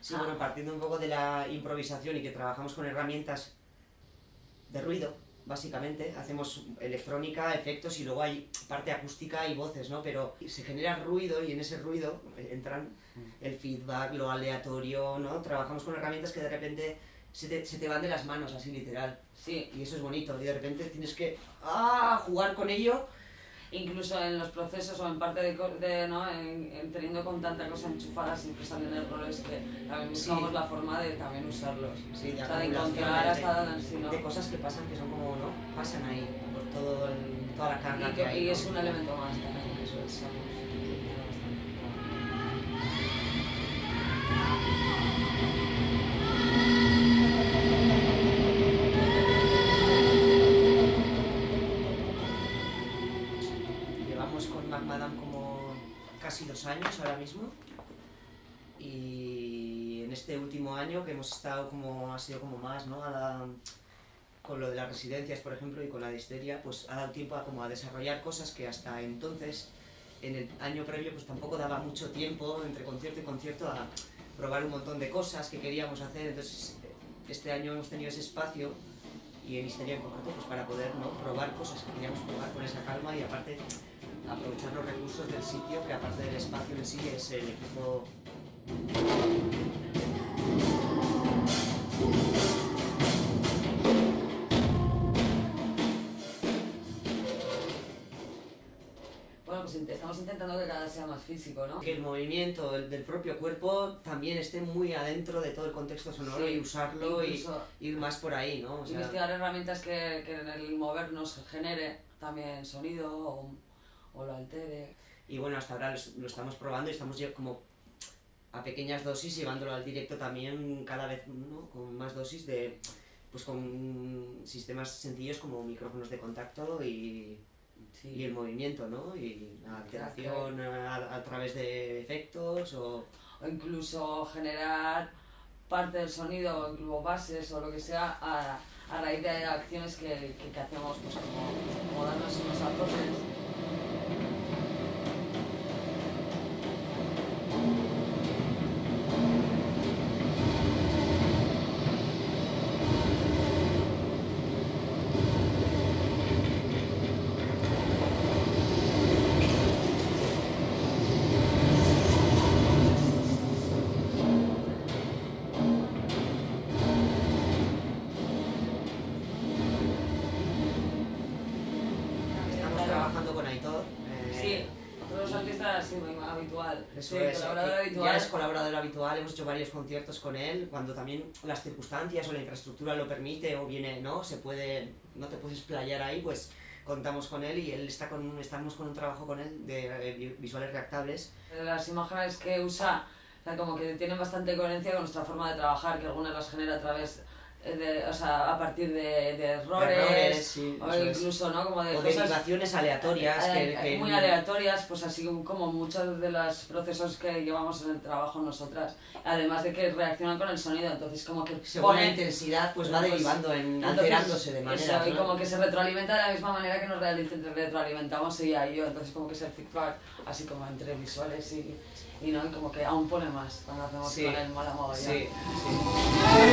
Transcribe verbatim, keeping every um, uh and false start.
Sí, ah. bueno, partiendo un poco de la improvisación y que trabajamos con herramientas de ruido, básicamente, hacemos electrónica, efectos y luego hay parte acústica y voces, ¿no? Pero se genera ruido y en ese ruido entran el feedback, lo aleatorio, ¿no? Trabajamos con herramientas que de repente se te, se te van de las manos, así literal. Sí. Y eso es bonito, y de repente tienes que ¡ah! Jugar con ello. Incluso en los procesos o en parte de, de ¿no? En, en teniendo con tanta cosa enchufada siempre salen errores que también buscamos sí. la forma de también usarlos. Sí, de, o sea, de encontrar hasta de, sí, ¿no? de cosas que pasan que son como, ¿no? Pasan ahí por todo el, toda la carga y, que hay. Y ¿no? es un elemento más también, eso es. Madame como casi dos años ahora mismo y en este último año que hemos estado como ha sido como más, ¿no? A la, con lo de las residencias por ejemplo y con la de histeria pues ha dado tiempo a, como a desarrollar cosas que hasta entonces en el año previo pues tampoco daba mucho tiempo entre concierto y concierto a probar un montón de cosas que queríamos hacer. Entonces este año hemos tenido ese espacio y en histeria en concreto pues para poder, ¿no? Probar cosas que queríamos probar con esa calma y aparte aprovechar los recursos del sitio, que aparte del espacio en sí es el equipo. Bueno, pues estamos intentando que cada vez sea más físico, ¿no? Que el movimiento el del propio cuerpo también esté muy adentro de todo el contexto sonoro sí, y usarlo y ir más por ahí, ¿no? O sea, investigar herramientas que, que en el movernos genere también sonido o, o lo altere. Y bueno, hasta ahora lo estamos probando y estamos como a pequeñas dosis llevándolo al directo también cada vez, ¿no? Con más dosis de, pues con sistemas sencillos como micrófonos de contacto y, sí. y el movimiento, ¿no? Y la alteración a, a través de efectos o... o incluso generar parte del sonido o bases o lo que sea a, a raíz de acciones que, que, que hacemos, pues como, como darnos unos acordes. Eso sí, es, colaborador habitual. Ya es colaborador habitual, hemos hecho varios conciertos con él, cuando también las circunstancias o la infraestructura lo permite o viene, ¿no? Se puede, no te puedes explayar ahí, pues contamos con él y él está con, estamos con un trabajo con él de eh, visuales reactables. Las imágenes que usa, o sea, como que tienen bastante coherencia con nuestra forma de trabajar, que algunas las genera a través de, o sea, a partir de, de errores, de errores sí, o incluso, ¿no? Como de o cosas, derivaciones aleatorias. A, a, que, que... muy aleatorias, pues así como muchos de los procesos que llevamos en el trabajo nosotras, además de que reaccionan con el sonido, entonces como que según pone, la intensidad pues va pues, derivando, en, alterándose de manera, ¿no? Y como que se retroalimenta de la misma manera que nos retroalimentamos ella y yo, entonces como que es el feedback así como entre visuales y, y no, y como que aún pone más cuando hacemos sí, con el mola mogollón. Sí, sí.